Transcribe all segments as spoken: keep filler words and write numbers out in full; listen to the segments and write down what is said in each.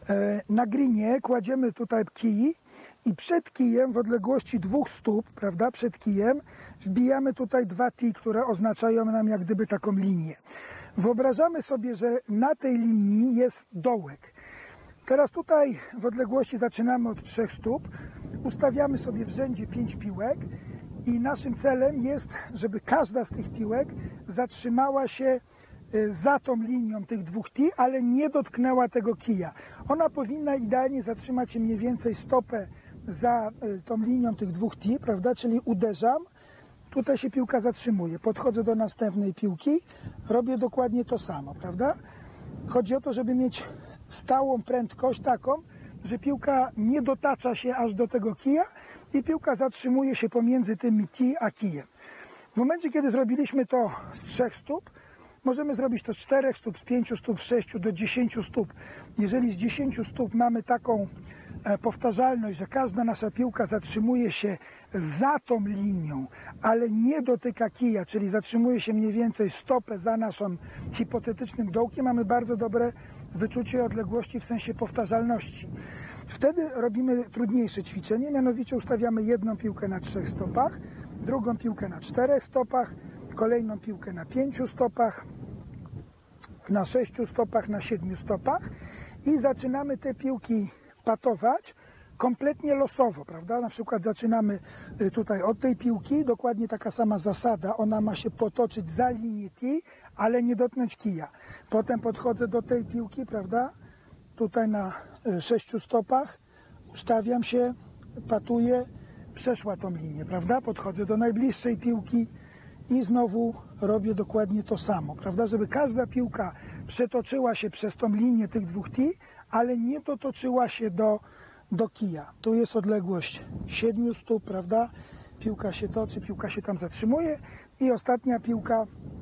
Na greenie kładziemy tutaj kij i przed kijem w odległości dwóch stóp, prawda, przed kijem wbijamy tutaj dwa tee, które oznaczają nam jak gdyby taką linię. Wyobrażamy sobie, że na tej linii jest dołek. Teraz tutaj w odległości zaczynamy od trzech stóp, ustawiamy sobie w rzędzie pięć piłek i naszym celem jest, żeby każda z tych piłek zatrzymała się za tą linią tych dwóch tee, ale nie dotknęła tego kija. Ona powinna idealnie zatrzymać się mniej więcej stopę za tą linią tych dwóch tee, prawda, czyli uderzam, tutaj się piłka zatrzymuje, podchodzę do następnej piłki, robię dokładnie to samo, prawda. Chodzi o to, żeby mieć stałą prędkość taką, że piłka nie dotacza się aż do tego kija i piłka zatrzymuje się pomiędzy tymi tee a kijem. W momencie, kiedy zrobiliśmy to z trzech stóp, możemy zrobić to z czterech stóp, z pięciu stóp, z sześciu do dziesięciu stóp. Jeżeli z dziesięciu stóp mamy taką powtarzalność, że każda nasza piłka zatrzymuje się za tą linią, ale nie dotyka kija, czyli zatrzymuje się mniej więcej stopę za naszym hipotetycznym dołkiem, mamy bardzo dobre wyczucie odległości w sensie powtarzalności. Wtedy robimy trudniejsze ćwiczenie, mianowicie ustawiamy jedną piłkę na trzech stopach, drugą piłkę na czterech stopach, kolejną piłkę na pięciu stopach, na sześciu stopach, na siedmiu stopach i zaczynamy te piłki patować kompletnie losowo, prawda? Na przykład zaczynamy tutaj od tej piłki, dokładnie taka sama zasada, ona ma się potoczyć za linię tee, ale nie dotknąć kija. Potem podchodzę do tej piłki, prawda? Tutaj na sześciu stopach, ustawiam się, patuję, przeszła tą linię, prawda? Podchodzę do najbliższej piłki i znowu robię dokładnie to samo, prawda? Żeby każda piłka przetoczyła się przez tą linię tych dwóch tee, ale nie dotoczyła się do, do kija. Tu jest odległość siedmiu stóp, prawda? Piłka się toczy, piłka się tam zatrzymuje i ostatnia piłka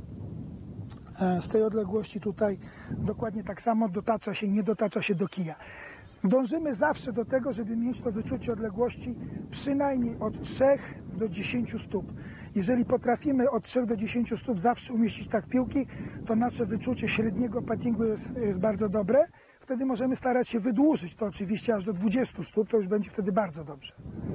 z tej odległości tutaj dokładnie tak samo dotacza się, nie dotacza się do kija. Dążymy zawsze do tego, żeby mieć to wyczucie odległości przynajmniej od trzech do dziesięciu stóp. Jeżeli potrafimy od trzech do dziesięciu stóp zawsze umieścić tak piłki, to nasze wyczucie średniego puttingu jest, jest bardzo dobre. Wtedy możemy starać się wydłużyć to oczywiście aż do dwudziestu stóp, to już będzie wtedy bardzo dobrze.